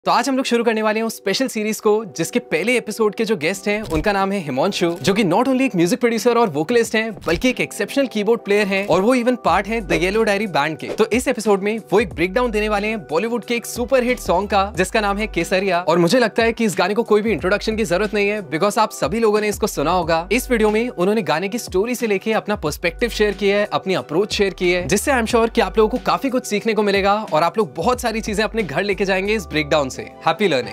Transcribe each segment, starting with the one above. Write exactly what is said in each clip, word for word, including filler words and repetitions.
तो आज हम लोग शुरू करने वाले हैं उस स्पेशल सीरीज को जिसके पहले एपिसोड के जो गेस्ट हैं उनका नाम है हिमांशु, जो कि नॉट ओनली एक म्यूजिक प्रोड्यूसर और वोकलिस्ट हैं बल्कि एक एक्सेप्शनल कीबोर्ड प्लेयर हैं और वो इवन पार्ट है द येलो डायरी बैंड के। तो इस एपिसोड में वो एक ब्रेक डाउन देने वाले हैं बॉलीवुड के एक सुपर हिट सॉन्ग का जिसका नाम है केसरिया। और मुझे लगता है कि इस गाने को कोई भी इंट्रोडक्शन की जरूरत नहीं है बिकॉज आप सभी लोगों ने इसको सुना होगा। इस वीडियो में उन्होंने गाने की स्टोरी से लेके अपना पर्सपेक्टिव शेयर किया है, अपनी अप्रोच शेयर की है, जिससे आई एम श्योर कि आप लोगों को काफी कुछ सीखने को मिलेगा और आप लोग बहुत सारी चीजें अपने घर लेके जाएंगे इस ब्रेक डाउन से। Happy learning.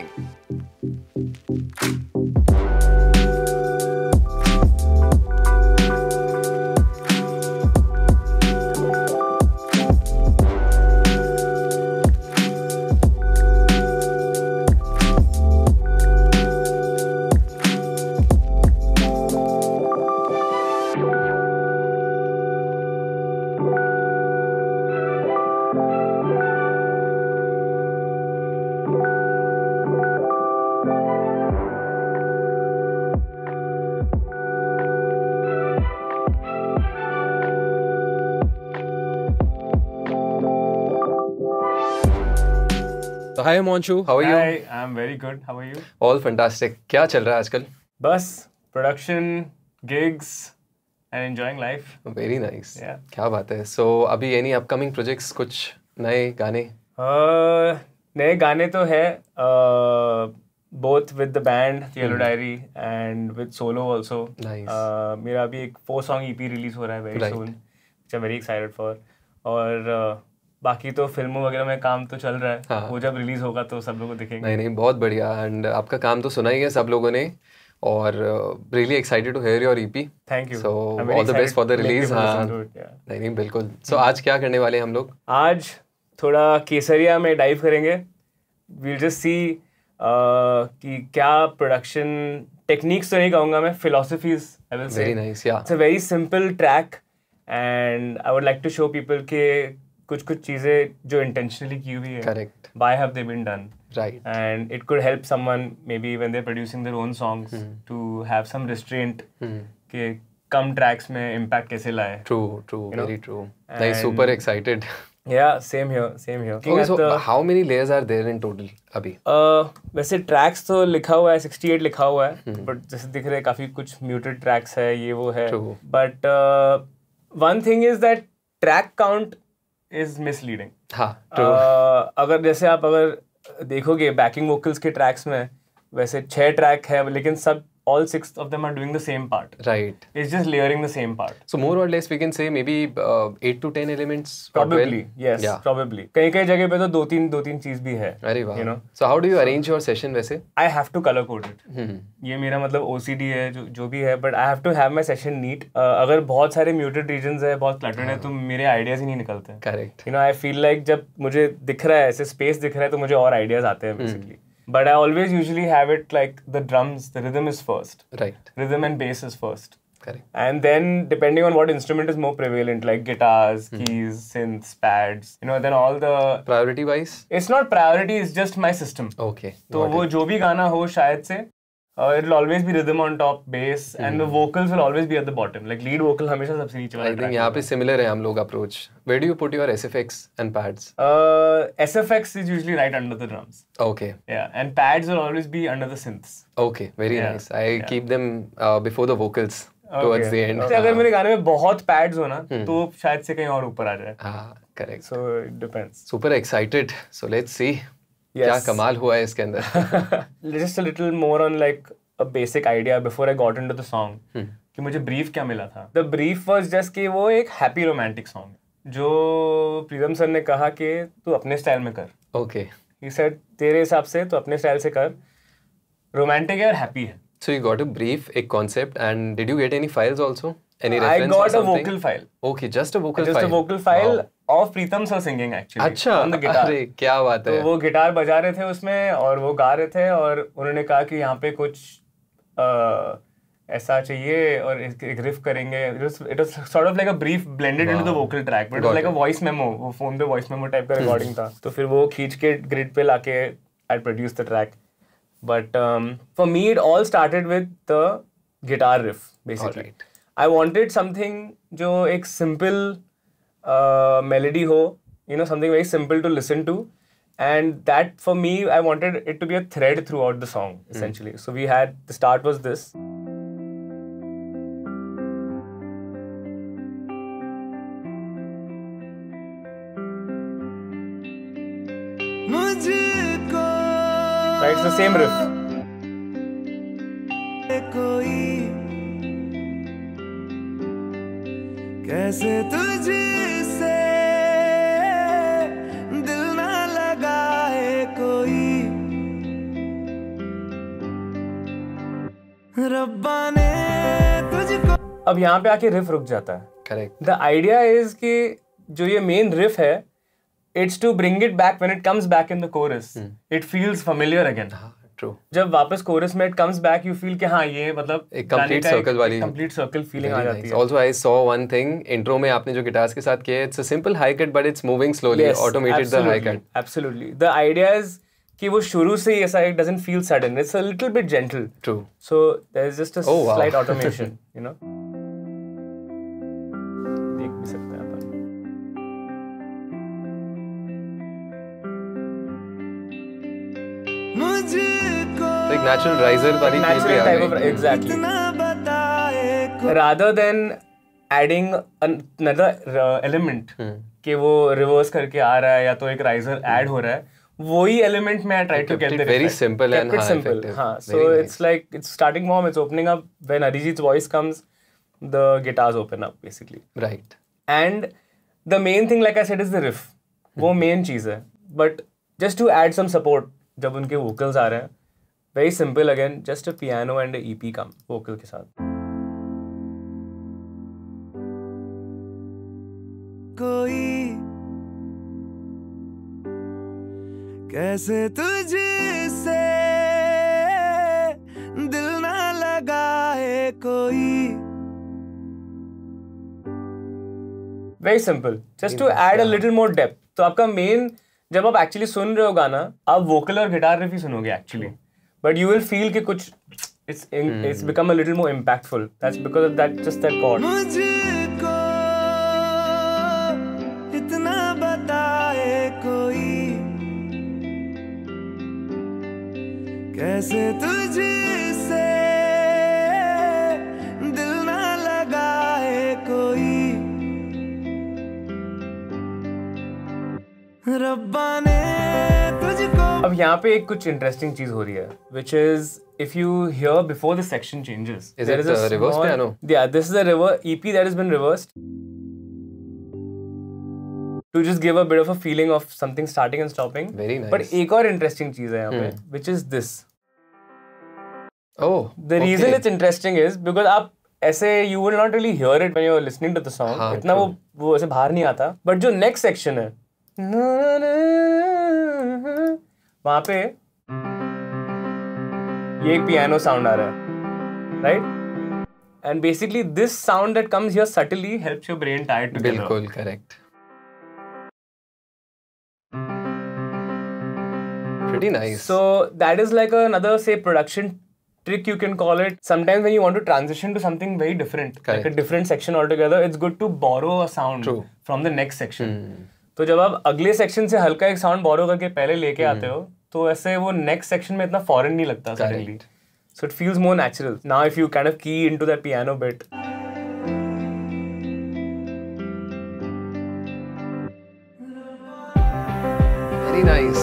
So hi Himanshu, how are you? Hi, I'm very good. How are you? All fantastic. क्या चल रहा है आजकल? बस production, gigs, and enjoying life. Very nice. Yeah. क्या बात है. So अभी any upcoming projects, कुछ नए गाने? Uh, नए गाने तो है. Uh, both with the band, The Yellow Diary, and with solo also. Nice. Uh, मेरा अभी एक four song E P release हो रहा है very Right. soon, which I'm very excited for. और uh, बाकी तो फिल्मों वगैरह में काम तो चल रहा है. हाँ. वो जब रिलीज होगा तो सब लोग को दिखेंगे. नहीं नहीं बहुत बढ़िया. एंड आपका काम तो सुना ही है सब लोगों ने और really excited to hear your EP. Thank you. So all the best for the release. हाँ नहीं नहीं बिल्कुल. सो so, आज क्या करने वाले हैं हम लोग? आज थोड़ा केसरिया में डाइव करेंगे. वील जस्ट सी कि क्या प्रोडक्शन टेक्निक्स तो नहीं कहूँगा मैं, philosophies I will say. Very nice. Yeah it's a very simple track and I would like to show people के कुछ कुछ चीजें जो इंटेंशनली की हुई है. Correct. Why have they been done? Right. And it could help someone maybe when they're producing their own songs hmm. to have some restraint hmm. कि कम tracks में impact कैसे लाए. True, true, You very know? true. Nice, super excited. Yeah, same here, same here. Okay, so the, how many layers are there in total अभी? uh, वैसे tracks तो लिखा हुआ है sixty-eight लिखा हुआ है, hmm. but जैसे दिख रहे हैं काफी कुछ muted tracks है, ये वो है. True. But uh, one thing is that track count is misleading. हाँ, true. uh, अगर जैसे आप अगर देखोगे बैकिंग वोकल्स के ट्रैक्स में वैसे छह ट्रैक है लेकिन सब all six of them are doing the same part. Right. It's just layering the same part. So more or less we can say maybe uh, eight to ten elements. Probably, yes, yeah. probably. कई कई जगह पे तो दो तीन दो तीन चीज भी है. अरे वाह. You know. So how do you arrange your session वैसे? I have to color code it. Hmm. ये मेरा मतलब O C D है जो जो भी है, but I have to have my session neat. uh, अगर बहुत सारे muted regions है, बहुत cluttered है तो मेरे ideas ही नहीं निकलते. Correct. You know, I feel like जब मुझे दिख रहा है ऐसे space दिख रहा है तो मुझे और ideas आते हैं basically. Hmm. But I always usually have it like the drums, the rhythm is first. Right. Rhythm and bass is first. Correct. And then depending on what instrument is more prevalent, like guitars, hmm. keys, synths, pads, you know, then all the... Priority wise? It's not priority, it's just my system. Okay. तो वो जो भी गाना हो शायद से, uh, it'll always be rhythm on top, bass, hmm. and the vocals will always be at the bottom. Like lead vocal हमेशा सबसे नीचे वाला. I think यहाँ पे similar है हम लोग approach. Where do you put your S F X and pads? Uh, S F X is usually right under the drums. Okay. Yeah, and pads will always be under the synths. Okay, very yeah. nice. I yeah. keep them uh, before the vocals. Okay. Towards the end. Okay. अगर मेरे गाने में बहुत pads हो ना तो शायद से कहीं और ऊपर आ जाए. हाँ, correct. So it depends. Super excited. So let's see. Yes. क्या कमाल हुआ है इसके अंदर. Just a little more on like a basic idea before I got into the song. Hmm. कि मुझे brief क्या मिला था. The brief was just कि वो एक happy romantic song है जो प्रीतम सर ने कहा कि तू अपने स्टाइल में कर. Okay. He said तेरे हिसाब से तू अपने स्टाइल से कर. Romantic है और happy है. So you got a brief, a concept, and did you get any files also? Any I reference got or something? a vocal file. Okay, just a vocal just file. Just a vocal file wow. of Pritam sir singing actually. अच्छा. On the guitar. अरे क्या बात है. तो वो guitar बजा रहे थे उसमें और वो गा रहे थे और उन्होंने कहा कि यहाँ पे कुछ uh, ऐसा चाहिए और एक रिफ करेंगे. It was, it was sort of like a brief blended wow. into the vocal track, but it was like it. a voice memo. वो फोन पे voice memo टाइप का रिकॉर्डिंग था. तो फिर वो खींच के ग्रिड पे लाके I produced the track. But um, for me it all started with the guitar riff basically. Right. I wanted something जो एक simple uh, melody हो, you know, something very simple to listen to And that for me, I wanted it to be a thread throughout the song, essentially. Mm. So we had, the start was this. Right, it's the same riff. कैसे तुझसे दिल ना लगाए कोई रब्बा ने तुझको. अब यहाँ पे आके रिफ रुक जाता है. करेक्ट. द आइडिया इज कि जो ये मेन रिफ है, it's to bring it back when it comes back in the chorus. Hmm. It feels familiar again. हाँ, true. जब वापस chorus में it comes back, you feel कि हाँ ये मतलब एक complete circle वाली complete circle feeling आ जाती है. Also I saw one thing, intro में आपने जो guitars के साथ किया, it's a simple hi cut but it's moving slowly. Yes, automated absolutely, the hi cut. Absolutely. The idea is कि वो शुरू से ही ऐसा, it doesn't feel sudden. It's a little bit gentle. True. So there's just a oh, wow. slight automation, you know. देख भी सकते हैं अपन. Like natural riser वाली natural type of, exactly. Rather than adding another element कि वो reverse करके आ रहा है या तो एक riser add हो रहा है, वही element में I try to get the very effect. simple and हाँ, effective. हाँ, so nice. It's like it's starting warm, it's opening up. When Arijit's voice comes, the guitars open up basically. Right. And the main thing, like I said, is the riff. वो main चीज़ है. But just to add some support, जब उनके vocals आ रहे हैं, very simple again, just a piano and a E P come vocal के साथ. कोई कैसे तुझसे दिल ना लगाए कोई. Very simple, just to add a little more depth. तो आपका main, जब आप एक्चुअली सुन रहे हो गाना, आप वोकल और गिटार रिफ ही सुनोगे actually, but you will feel कि कुछ it's it's become a little more impactful. That's because of that, just that chord. मुझको इतना बताए कोई कैसे तुझसे दिल ना लगाए कोई रब्बा ने तुझको. अब यहाँ पे एक कुछ इंटरेस्टिंग चीज हो रही है, which is if you hear before the section changes. Is it a reverse piano? Yeah, this is a reverse E P that has been reversed to just give a bit of a feeling of something starting and stopping. Very nice. But एक और interesting चीज है यहाँ पे, which is this. Oh. The reason okay. it's interesting is because आप ऐसे you will not really hear it when you are listening to the song. हाँ, इतना वो वो ऐसे बाहर नहीं आता. But जो next section है, वहाँ पे ये एक piano sound आ रहा है, right? And basically this sound that comes here subtly helps your brain tie it together. बिल्कुल correct. Pretty nice. So that is like another, say, production trick, you can call it. Sometimes when you want to transition to something very different, correct, like a different section altogether, it's good to borrow a sound True. From the next section. Hmm. तो जब आप अगले section से हल्का एक sound बोरो करके पहले लेके आते हो, तो ऐसे वो नेक्स्ट सेक्शन में इतना फॉरेन नहीं लगता suddenly. So it feels more natural. Now if you kind of key into that piano bit, very nice.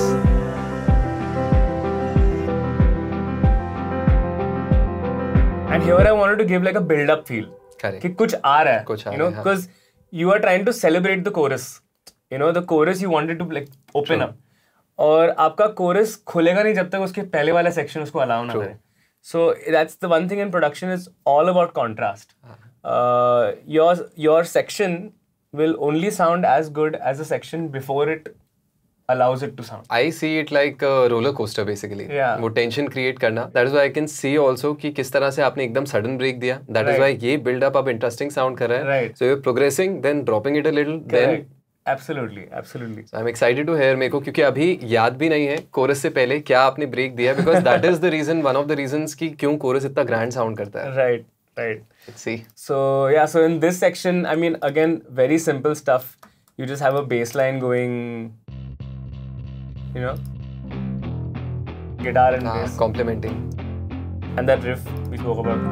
And here I wanted to give like a build up feel कि कुछ आ रहा है, you know, because you are trying to celebrate the chorus. You know, the chorus you wanted to like open True. Up. और आपका chorus खुलेगा नहीं जब तक उसके पहले वाला section उसको allow ना करे. So that's the one thing in production, is all about contrast. Uh, your your section will only sound as good as the section before it allows it to sound. I see it like a roller coaster basically. Yeah. वो tension create करना. That is why I can see also कि किस तरह से आपने एकदम sudden break दिया. That right. is why ये build up अब interesting sound कर रहा है. Right. So you're progressing, then dropping it a little, Correct. then. Absolutely, absolutely. So I'm excited to hear. मेरे को क्योंकि अभी याद भी नहीं है chorus से पहले क्या आपने break दिया, because that is the reason, one of the reasons कि क्यों chorus इतना grand sound करता है. Right, right. Let's see. So yeah, so in this section, I mean, again, very simple stuff. You just have a bass line going. you know, guitar and Ah, bass, complementing. and that riff we spoke about.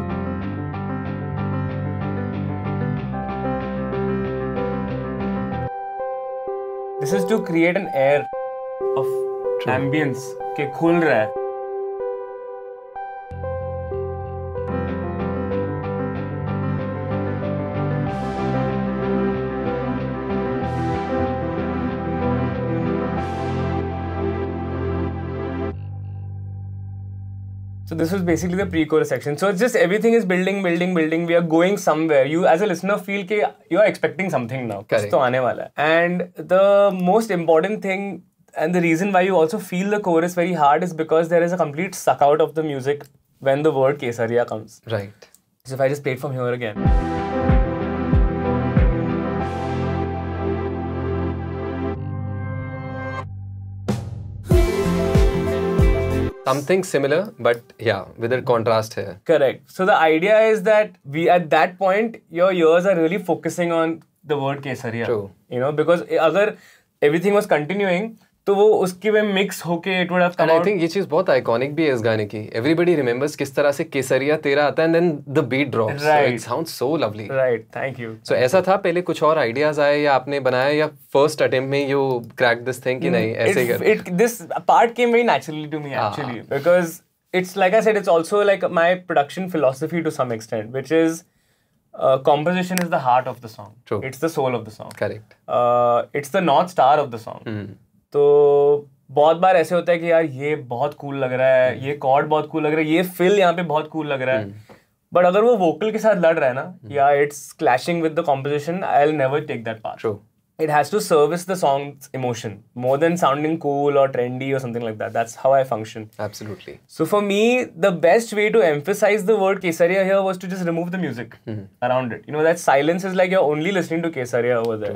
This is to create an air of True. ambience के खुल रहा है. So this was basically the pre-chorus section. So it's just everything is building, building, building. We are going somewhere. You as a listener feel कि you are expecting something now. कुछ तो आने वाला है. And the most important thing and the reason why you also feel the chorus very hard is because there is a complete suck out of the music when the word Kesariya comes. Right. So if I just play it from here again. Something similar, but yeah, with a contrast here. Correct. So the idea is that we, at that point, your ears are really focusing on the word Kesariya. True. You know, because अगर everything was continuing, तो वो उसके में mix होके it would have come And out. I think ये चीज बहुत iconic भी है इस गाने की. Everybody remembers किस तरह से केसरिया तेरा आता है and then the beat drops. Right. So it sounds so lovely. Right. Thank you. So ऐसा था पहले कुछ और ideas आए या आपने बनाया या first attempt में you cracked this thing कि नहीं ऐसे ही It, कर. it, this part came very naturally to me actually Ah. because it's like I said, it's also like my production philosophy to some extent, which is uh, composition is the heart of the song. True. It's the soul of the song. Correct. Uh, it's the north star of the song. Hmm. तो बहुत बार ऐसे होता है कि यार ये बहुत cool लग रहा है, ये कॉर्ड बहुत कूल लग रहा है, ये फिल यहाँ पे बहुत कूल लग रहा है, बट अगर वो वोकल के साथ लड़ रहा है ना, yeah it's clashing with the composition, I will never take that part. True. It has to service the song's emotion more than sounding cool or trendy or something like that. That's how I function. Absolutely. So for me, the best way to emphasize the word Kesariya here was to just remove the music around it. You know, that silence is like you're only listening to Kesariya over there.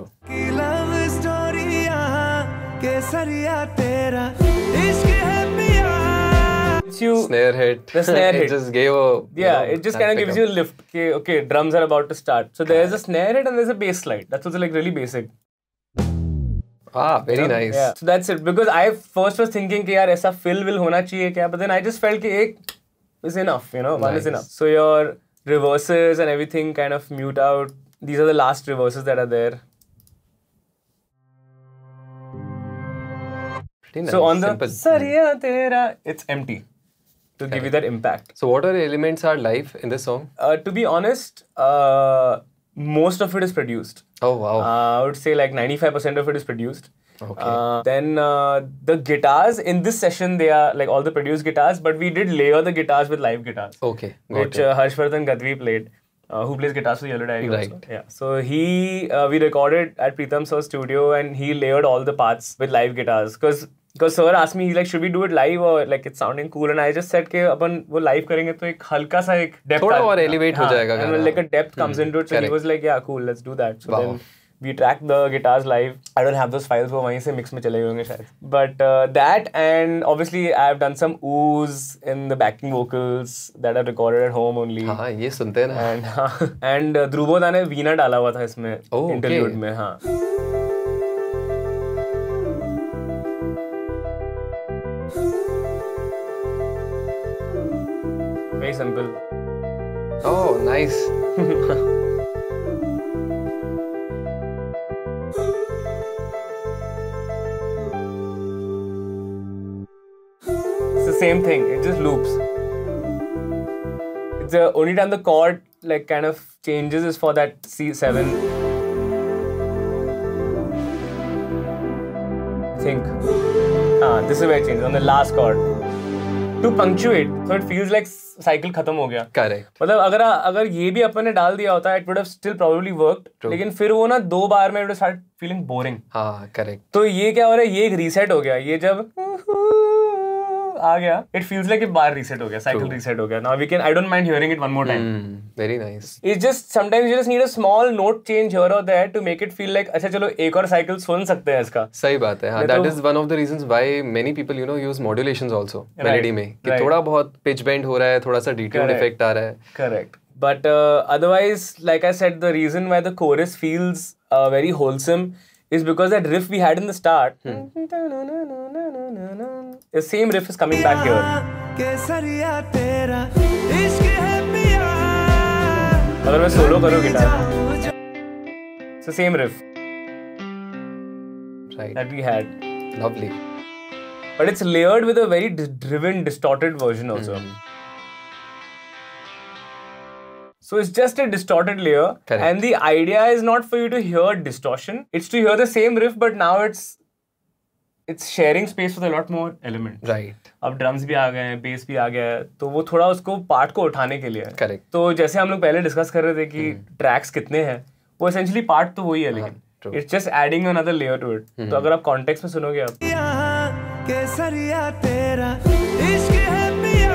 You, Snare hit. The snare hit. It just gave a... yeah, you know, it just kind of gives you a lift. Okay, okay, drums are about to start. So there's a snare hit and there's a bass slide. That's also like really basic. Ah, very Yeah. nice. Yeah. So that's it. Because I first was thinking कि यार ऐसा fill will होना चाहिए क्या, but then I just felt कि एक is enough, you know, one Nice. is enough. So your reverses and everything kind of mute out. These are the last reverses that are there. Pretty nice. So on the Simple. Sariya Tera, it's empty to give you that impact. So what are the elements are live in this song? Uh, to be honest, uh, most of it is produced. Oh wow. Uh, I would say like ninety-five percent of it is produced. Okay. Uh, then uh, the guitars in this session, they are like all the produced guitars, but we did layer the guitars with live guitars, Okay. Got which it. uh, Harshvardhan Gadvi played, uh, who plays guitars for Yellow Diary Right. also. Yeah. So he, uh, we recorded at Pritam Sir's studio and he layered all the parts with live guitars because because Sir asked me, he's like, should we do it live or like it's sounding cool? And I just said कि अपन वो live करेंगे तो एक हल्का सा एक depth थोड़ा आ- और elevate हो हाँ, जाएगा and गाना. like a depth comes into it. So he correct. was like, yeah, cool, let's do that. So Wow. then we tracked the guitars live. I don't have those files, वो वहीं से mix में चले गए होंगे शायद. But uh, that and obviously I've done some ooze in the backing vocals that are recorded at home only. हाँ ये सुनते हैं ना. And and uh, ध्रुवोदा ने वीणा डाला हुआ था इसमें Oh, okay. interlude में. हाँ. Very simple. Oh nice. It's the same thing. It just loops. It's the only time the chord like kind of changes is for that C seven. I think. Ah, this is where it changes on the last chord. To punctuate, so it feels like cycle खत्म हो गया. Correct. मतलब अगर अगर ये भी अपन ने डाल दिया होता, it would have still probably worked. True. लेकिन फिर वो ना दो बार में it would have started feeling boring. हाँ correct. तो ये क्या हो रहा है, ये एक रीसेट हो गया. ये जब आ गया, it feels like एक बार रीसेट हो गया, cycle reset हो गया. Now we can, I don't mind hearing it one more time. Hmm. Very nice. It's just sometimes you just need a small note change here or there to make it feel like अच्छा चलो एक और cycle सुन सकते हैं इसका. सही बात है. हाँ, नहीं that तो- is one of the reasons why many people you know use modulations also melody में कि right. थोड़ा बहुत pitch bend हो रहा है, थोड़ा सा detune Correct. effect आ रहा है. Correct. But uh, otherwise, like I said, the reason why the chorus feels uh, very wholesome is because that riff we had in the start, hmm. the same riff is coming back here. अगर मैं solo करूँ guitar, it's the same riff right. that we had. Lovely. But it's layered with a very d- driven, distorted version also. Mm-hmm. So it's just a distorted layer. Correct. And the idea is not for you to hear distortion. It's to hear the same riff, but now it's it's sharing space with a lot more elements. Right. अब drums भी आ गए हैं, bass भी आ गया है, तो वो थोड़ा उसको part को उठाने के लिए है. Correct. तो जैसे हम लोग पहले discuss कर रहे थे कि hmm. tracks कितने हैं, वो essentially part तो वही है लेकिन. True. It's just adding another layer to it. Hmm. तो अगर आप context में सुनोगे आप. केसरिया तेरा इश्क है पिया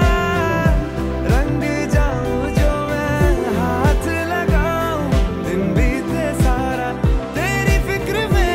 रंग जाऊं जो मैं हाथ लगाऊं दिन बीते सारा तेरी फिक्र में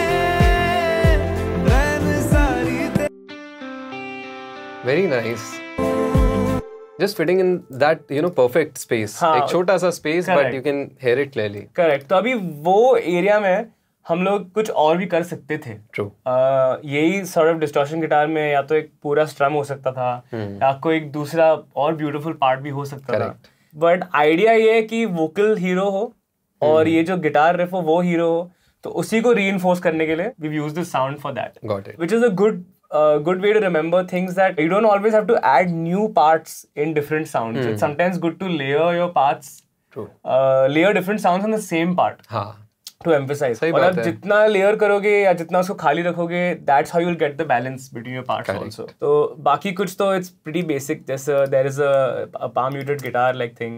रहन सारी ते Very nice. Just fitting in that, you know, perfect space. हाँ, एक छोटा सा space, correct. but you can hear it clearly. Correct. तो अभी वो area में हम लोग कुछ और भी कर सकते थे. True. uh, यही sort of distortion guitar में या तो एक पूरा strum हो सकता था, hmm. या कोई एक दूसरा और beautiful part भी हो सकता Correct. था. But idea ये है कि vocal hero हो और hmm. ये जो guitar riff हो वो hero हो, तो उसी को reinforce करने के लिए we've used this sound for that. Got it. Which is a good uh, good way to remember things that you don't always have to add new parts in different sounds. Hmm. It's sometimes good to layer your parts. True. Uh, layer different sounds on the same part. हाँ. To emphasize. और आप जितना layer करोगे या जितना उसको खाली रखोगे, that's how you'll get the balance between your parts. Correct. Also. तो बाकी कुछ तो it's pretty basic. There's a, there is a, a palm muted guitar like thing.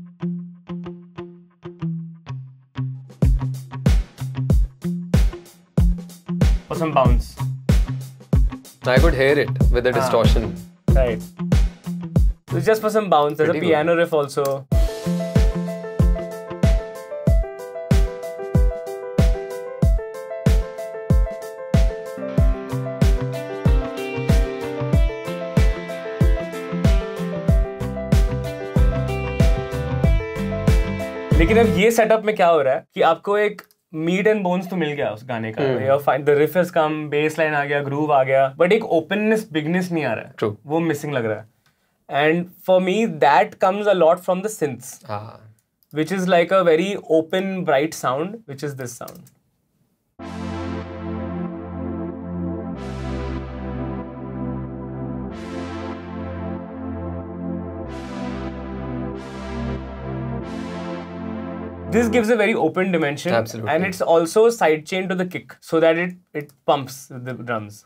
For some bounce. I could hear it with the ah. distortion. Right. So it's just for some bounce. There's pretty a piano good. Riff also. लेकिन अब ये setup में क्या हो रहा है कि आपको एक मीट एंड बोन्स तो मिल गया उस गाने का. The riff has come, bass line आ गया, ग्रूव आ गया, बट एक ओपननेस, बिगनेस नहीं आ रहा है. True. वो मिसिंग लग रहा है. And for me that comes a lot from the synths, which is like a very open bright sound, which is this sound. This gives a very open dimension. Absolutely. And it's also sidechained to the kick so that it, it pumps the drums.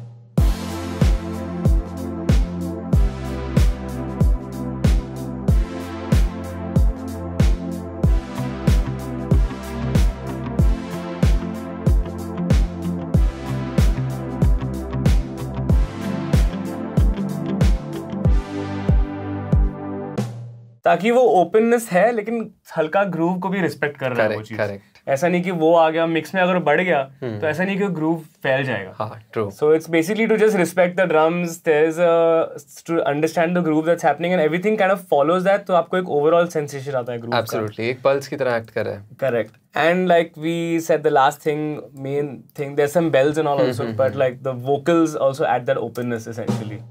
ताकि वो openness है लेकिन हल्का groove को भी respect कर रहा है वो चीज. ऐसा नहीं कि वो आ गया मिक्स में अगर बढ़ गया hmm. तो ऐसा नहीं कि ग्रूव फैल जाएगा. हाँ, true. So it's basically to just respect the drums. There's a to understand the groove that's happening and everything kind of follows that. तो आपको एक overall sensation आता है groove का. Absolutely. एक pulse की तरह act कर रहा है. Correct. And like we said, the last thing, main thing, there's some bells and all also, but like the vocals also add that openness essentially.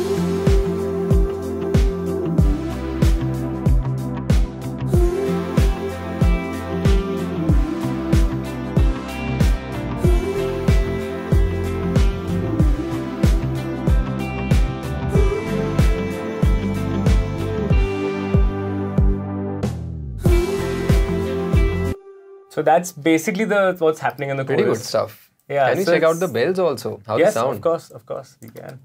So that's basically the what's happening in the Pretty chorus. Good stuff. Yeah. Can we so check out the bells also? How yes, they sound? Of course, of course, we can.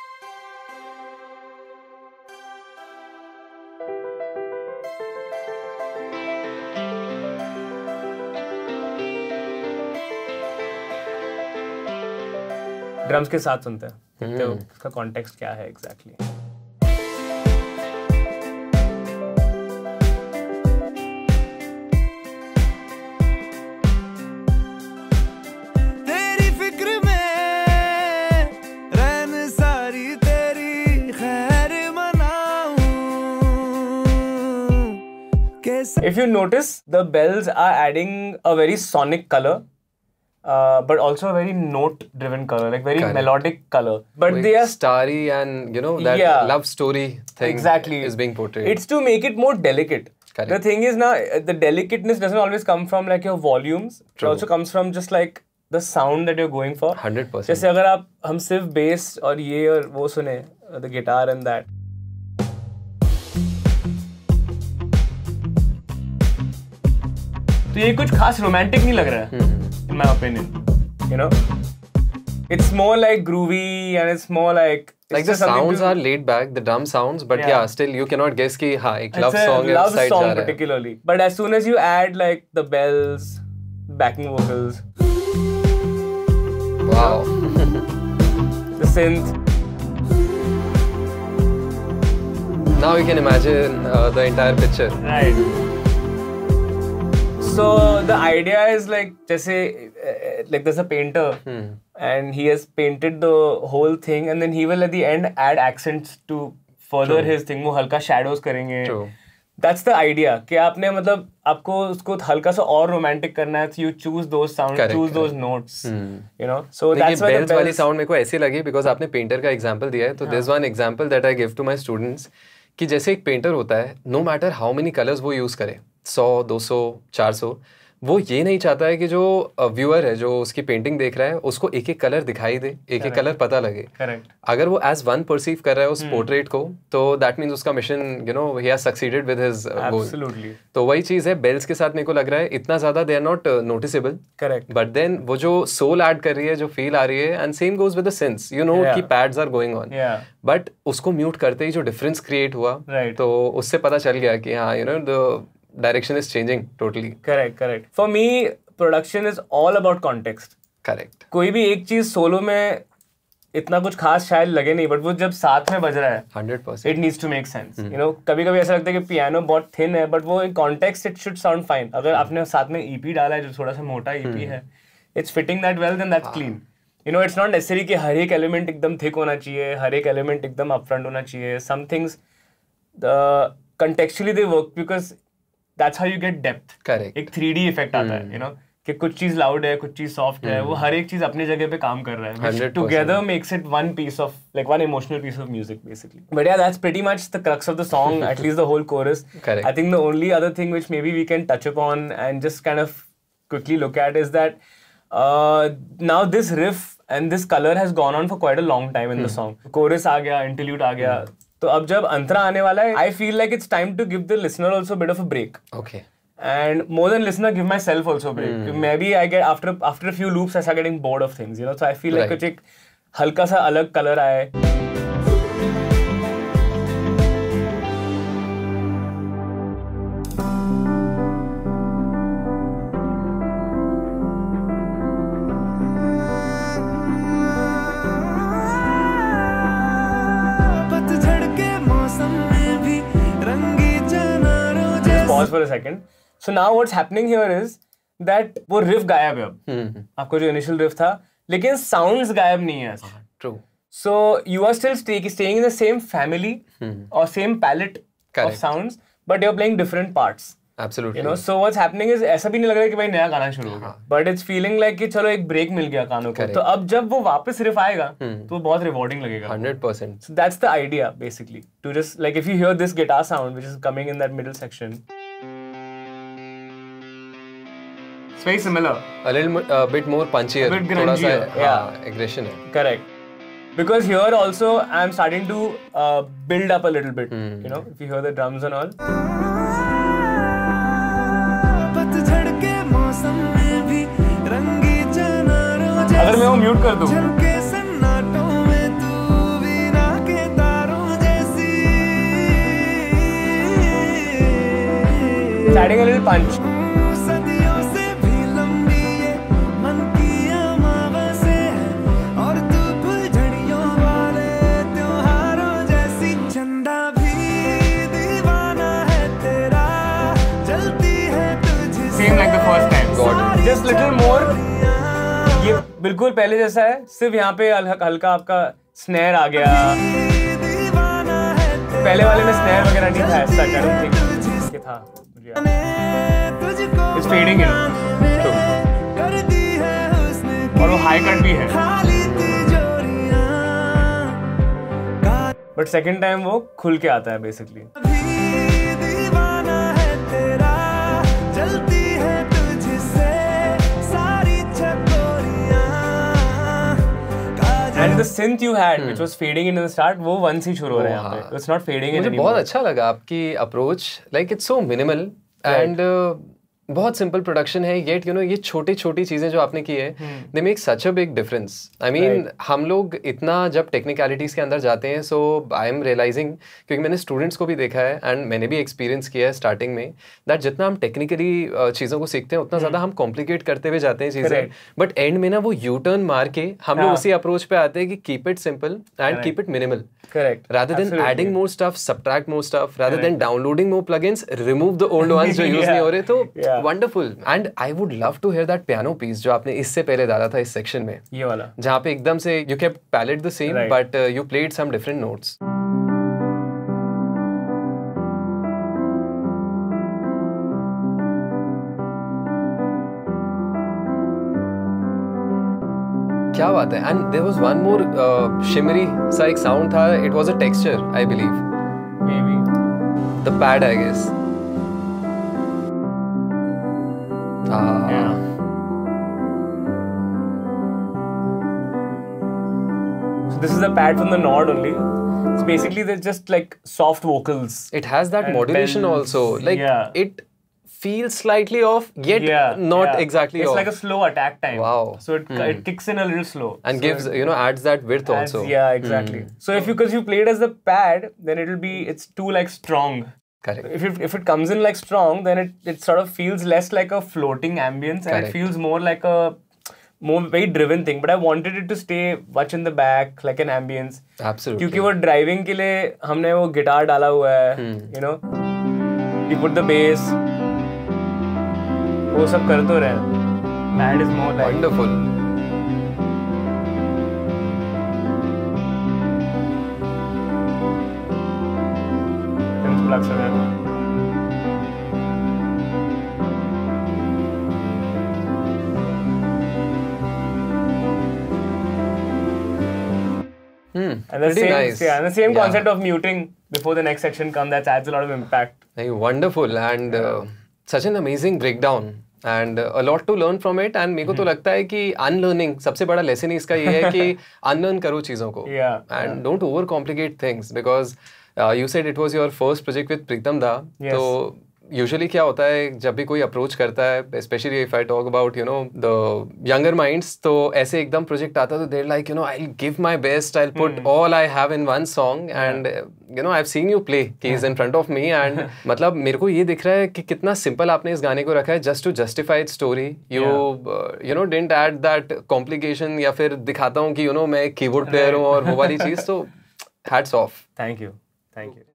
Drums के साथ सुनते हैं. देखते हो इसका context क्या है exactly. If you notice, the bells are adding a very sonic color Uh, but also a very note-driven color, like very Correct. melodic color. But Very they are starry and you know that Yeah. love story thing exactly is being portrayed. It's to make it more delicate. Correct. The thing is now, the delicateness doesn't always come from like your volumes. It True. also comes from just like the sound that you're going for. one hundred percent. जैसे अगर आप हम सिर्फ bass और ये और वो सुने, the guitar and that. तो ये कुछ खास romantic नहीं लग रहा है. In my opinion, you know, it's more like groovy and it's more like it's Like the just something sounds to- are laid back, the drum sounds, but yeah, Yeah. still you cannot guess कि हाँ एक love it's a song है love side song जा रहा है. particularly. But as soon as you add like the bells, backing vocals, Wow. the synth, Now you can imagine uh, the entire picture. right? So the idea is like जैसे uh, like there's a painter Hmm. and he has painted the whole thing and then he will at the end add accents to further True. his thing. वो हल्का shadows करेंगे. True. That's the idea कि आपने मतलब आपको उसको हल्का सा और romantic करना है, so you choose those sounds, Correct, choose those correct. notes, Hmm. you know. So देखिए that's why the bells वाली bells. sound मेरे को ऐसी लगी because आपने पेंटर का एग्जांपल दिया है तो there's one example that I give to my students कि जैसे एक पेंटर होता है no matter how many colors वो यूज़ करे सौ दो सौ चार सौ वो ये नहीं चाहता है कि जो व्यूअर है जो उसकी पेंटिंग देख रहा है उसको एक एक कलर दिखाई दे एक एक कलर पता लगे Correct. अगर वो एज वन परसीव कर रहा है उस पोर्ट्रेट को तो दैट मीन्स उसका mission you know he has succeeded with his goal. Absolutely. तो वही चीज़ है बेल्स के साथ मेरे को लग रहा है इतना ज़्यादा they are not noticeable Correct. But then वो जो सोल ऐड कर रही है जो फील आ रही है and same goes with the sense you know Yeah. कि pads are going on Yeah. But उसको म्यूट करते ही जो डिफरेंस क्रिएट हुआ Right. तो उससे पता चल गया कि हाँ you know the direction is changing totally. Correct. Correct. For me, production is all about context. Correct. कोई भी एक चीज सोलो में इतना कुछ खास शायद लगे नहीं बट वो जब साथ में बज रहा है hundred percent. it needs to make sense. You know, कभी कभी ऐसा लगता है कि पियानो बहुत थिन है बट वो in context it should sound fine. अगर आपने साथ में ईपी डाला है जो थोड़ा सा मोटा ईपी है it's fitting that well then that's clean. You know it's not necessary कि हर एक एलिमेंट एकदम थिक होना चाहिए, हर एक एलिमेंट एकदम अपफ्रंट होना चाहिए. Some things the contextually they work because that's how you get depth. Correct. एक थ्री डी इफेक्ट आता है, यू नो, कि कुछ चीज लाउड है, कुछ चीज सॉफ्ट है, वो हर एक चीज अपनी जगह पे काम कर रहा है. Hundred percent. Together makes it one piece of like one emotional piece of music basically. But yeah, that's pretty much the crux of the song, at least the whole chorus. Correct. I think the only other thing which maybe we can touch upon and just kind of quickly look at is that uh, now this riff and this color has gone on for quite a long time in the song. Chorus आ गया, interlude आ गया. तो अब जब अंतरा आने वाला है, I feel like it's time to give the listener also a bit of a break. Okay. And more than listener, give myself also a break. Hmm. Maybe I get after after a few loops, I start getting bored of things, you know. So I feel like Right. कुछ एक हल्का सा अलग colour आए. Pause for a second. So now what's happening here is that वो riff गायब है अब. हम्म. आपको जो initial riff था, लेकिन sounds गायब नहीं है. True. So you are still stay, staying in the same family or same palette of Correct. sounds, but you're playing different parts. Absolutely. You know, so what's happening is ऐसा भी नहीं लग रहा है कि भाई नया गाना शुरू हो गया. But it's feeling like कि चलो एक break मिल गया कानों को. Correct. तो अब जब वो वापस riff आएगा, तो वो बहुत rewarding लगेगा. Hundred percent. So that's the idea basically. To just like if you hear this guitar sound which is coming in that middle section. It's very similar. A little uh, bit more punchier. A bit थोड़ा सा grungier, yeah. हाँ, aggression है. Correct. Because here also I'm starting to uh, build up a little bit. You know, if you hear the drums and all. अगर मैं वो mute कर दूँ. It's adding a little punch. Same like the first time. Got it. Just little more. ये बिल्कुल पहले जैसा है, सिर्फ यहाँ पे हल्का हल्का आपका स्नेयर आ गया. पहले वाले में स्नेयर वगैरह नहीं था ऐसा. I don't think कि था. It's fading in. True. High cut भी है, बट सेकंड टाइम वो खुल के आता है basically. And the synth you had, hmm. which was fading in the start, वो once ही शुरू हो रहा है यहाँ पे. It's not fading in anymore. मुझे बहुत अच्छा लगा आपकी approach. Like it's so minimal and uh, बहुत सिंपल प्रोडक्शन है, येट यू नो ये छोटी छोटी चीजें जो आपने की है they make such a big difference. I mean हम लोग इतना जब टेक्निकलिटीज के अंदर जाते हैं, सो आई एम रियलाइजिंग, क्योंकि मैंने स्टूडेंट्स को भी देखा है एंड मैंने भी एक्सपीरियंस किया है स्टार्टिंग में, दैट जितना हम टेक्निकली चीज़ों को सीखते हैं उतना ज़्यादा हम कॉम्प्लिकेट करते हुए जाते हैं चीज़ें, बट एंड में ना वो यू टर्न मार के हम लोग उसी अप्रोच पे आते हैं कि keep it simple and keep it minimal, Correct. rather than Absolutely. adding more stuff, subtract more stuff, rather Correct. than downloading more plugins, remove the old ones जो use yeah. नहीं हो रहे, तो yeah. wonderful. And I would love to hear that piano piece जो आपने इससे पहले डाला था इस section में, ये वाला, जहाँ पे एकदम से you kept palette the same, right. but uh, you played some different notes. क्या बात है। And there was one more shimmery सा एक साउंड था, it was a texture I believe, maybe the pad I guess. So this is a pad from the Nord only. So basically they're just like soft vocals. It has that modulation bells. Also like yeah. it feels slightly off, yet yeah, not yeah. exactly it's off. It's like a slow attack time. Wow. So it, mm. it kicks in a little slow. And so gives, you know, adds that width adds, also. Yeah, exactly. Mm. So if you, because you played as the pad, then it'll be, it's too like strong. Correct. If it, if it comes in like strong, then it, it sort of feels less like a floating ambience. Correct. And it feels more like a more very driven thing. But I wanted it to stay much in the back, like an ambience. Absolutely. क्योंकि वो driving के लिए हमने वो guitar डाला हुआ है, hmm. you know, we put the bass, वो सब कर तो रहे। That is more like wonderful. Plugs are there. Hmm. And the Pretty same, nice. Yeah, and the same yeah. concept of muting before the next section comes. That adds a lot of impact. Hey, wonderful and uh, such an amazing breakdown. And uh, a lot to learn from it. And मेरे को तो लगता है कि unlearning सबसे बड़ा lesson ही इसका ये है कि unlearn करो चीज़ों को. Yeah. And yeah. don't overcomplicate things because uh, you said it was your first project with Pritam Da. Yes. तो यूजुअली क्या होता है जब भी कोई अप्रोच करता है, specially if I talk about you know the younger minds, तो ऐसे एकदम प्रोजेक्ट आता है तो they're like you know I will give my best, I will put all I have in one song and you know I have seen you play he is in front of me and मतलब मेरे को ये दिख रहा है कि कितना simple आपने इस गाने को रखा है just to justify its story. You you know didn't add that complication या फिर दिखाता हूँ कि यू नो मैं कीबोर्ड प्लेयर हूँ और वो वाली चीज़, तो hats off. Thank you thank you.